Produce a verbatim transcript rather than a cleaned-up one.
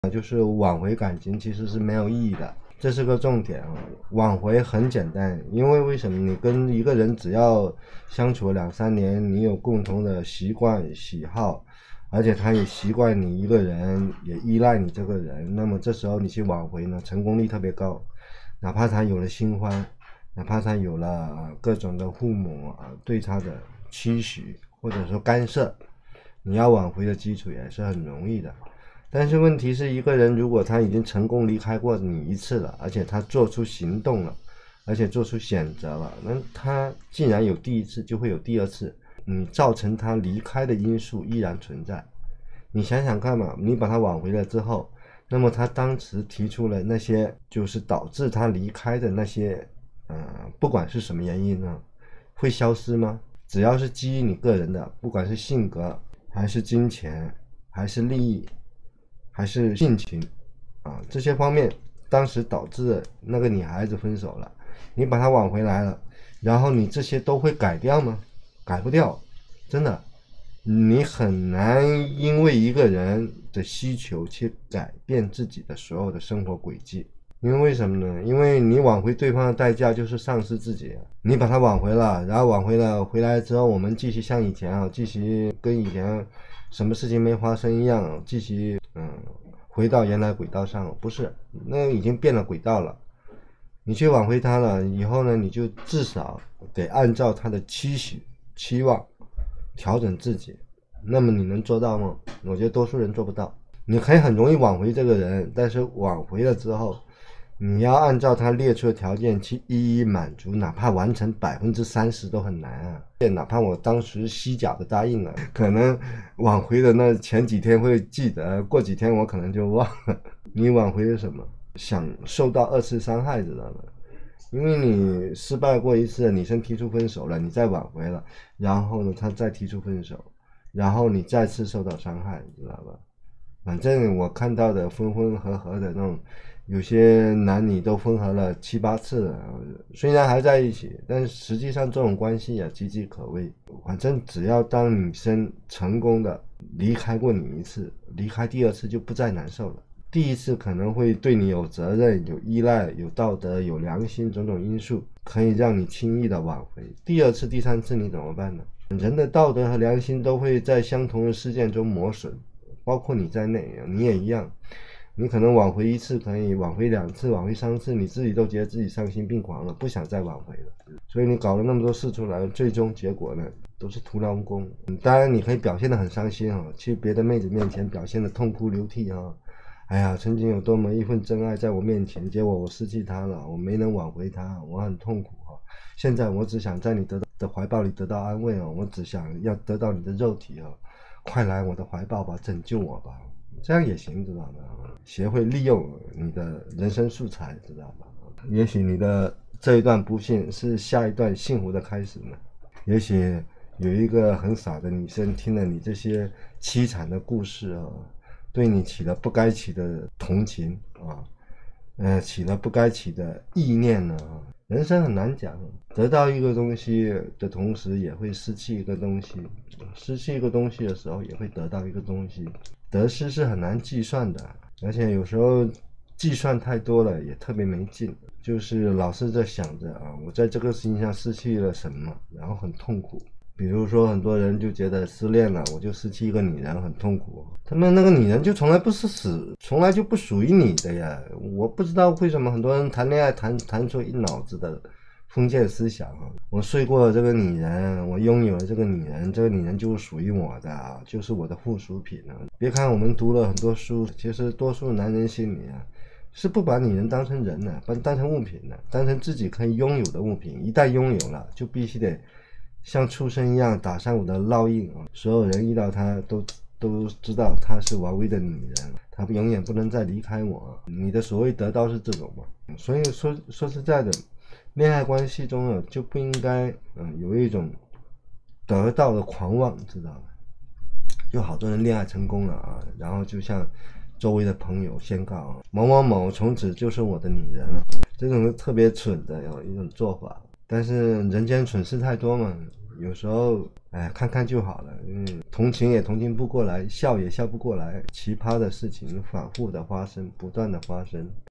就是挽回感情其实是没有意义的，这是个重点啊。挽回很简单，因为为什么？你跟一个人只要相处了两三年，你有共同的习惯喜好，而且他也习惯你一个人，也依赖你这个人，那么这时候你去挽回呢，成功率特别高。哪怕他有了新欢，哪怕他有了各种的父母啊对他的期许或者说干涉，你要挽回的基础也是很容易的。但是问题是，一个人如果他已经成功离开过你一次了，而且他做出行动了，而且做出选择了，那他既然有第一次，就会有第二次。你造成他离开的因素依然存在。你想想看嘛，你把他挽回了之后，那么他当时提出了那些就是导致他离开的那些，呃，不管是什么原因呢，会消失吗？只要是基于你个人的，不管是性格，还是金钱，还是利益，还是性情啊，这些方面当时导致那个女孩子分手了，你把她挽回来了，然后你这些都会改掉吗？改不掉，真的，你很难因为一个人的需求去改变自己的所有的生活轨迹。因为为什么呢？因为你挽回对方的代价就是丧失自己。你把他挽回了，然后挽回了回来之后，我们继续像以前啊，继续跟以前什么事情没发生一样，继续嗯回到原来轨道上，不是，那已经变了轨道了。你去挽回他了以后呢，你就至少得按照他的期许期望调整自己。那么你能做到吗？我觉得多数人做不到。你可以很容易挽回这个人，但是挽回了之后，你要按照他列出的条件去一一满足，哪怕完成百分之三十都很难啊。哪怕我当时虚假的答应了，可能挽回的那前几天会记得，过几天我可能就忘了。你挽回了什么？想受到二次伤害，知道吗？因为你失败过一次，女生提出分手了，你再挽回了，然后呢，他再提出分手，然后你再次受到伤害，知道吧？反正我看到的分分合合的那种，有些男女都分合了七八次了，虽然还在一起，但是实际上这种关系也岌岌可危。反正只要当女生成功的离开过你一次，离开第二次就不再难受了。第一次可能会对你有责任、有依赖、有道德、有良心种种因素，可以让你轻易的挽回。第二次、第三次你怎么办呢？人的道德和良心都会在相同的事件中磨损，包括你在内，你也一样。你可能挽回一次可以，挽回两次，挽回三次，你自己都觉得自己丧心病狂了，不想再挽回了。所以你搞了那么多事出来，最终结果呢，都是徒劳无功。当然你可以表现得很伤心啊，去别的妹子面前表现得痛哭流涕啊。哎呀，曾经有多么一份真爱在我面前，结果我失去她了，我没能挽回她，我很痛苦啊。现在我只想在你得到的怀抱里得到安慰哦，我只想要得到你的肉体哦，快来我的怀抱吧，拯救我吧，这样也行，知道吗？学会利用你的人生素材，知道吧？也许你的这一段不幸是下一段幸福的开始呢。也许有一个很傻的女生听了你这些凄惨的故事啊，对你起了不该起的同情啊，呃，起了不该起的意念呢。人生很难讲，得到一个东西的同时也会失去一个东西，失去一个东西的时候也会得到一个东西，得失是很难计算的，而且有时候计算太多了也特别没劲，就是老是在想着啊，我在这个事情上失去了什么，然后很痛苦。比如说很多人就觉得失恋了，我就失去一个女人很痛苦，他们那个女人就从来不是死，从来就不属于你的呀。我不知道为什么很多人谈恋爱谈谈出一脑子的封建思想啊，我睡过了这个女人，我拥有了这个女人，这个女人就是属于我的，就是我的附属品啊。别看我们读了很多书，其实多数男人心里啊是不把女人当成人的，把当成物品的，当成自己可以拥有的物品，一旦拥有了就必须得像畜生一样打上我的烙印啊！所有人遇到她都都知道她是王威的女人，她永远不能再离开我。你的所谓得到是这种嘛？所以说说实在的，恋爱关系中啊就不应该嗯有一种得到的狂妄，知道吗？就好多人恋爱成功了啊，然后就向周围的朋友宣告啊，某某某从此就是我的女人了，这种特别蠢的有一种做法。但是人间蠢事太多嘛， 有时候哎看看就好了，嗯，同情也同情不过来，笑也笑不过来，奇葩的事情反复的发生，不断的发生。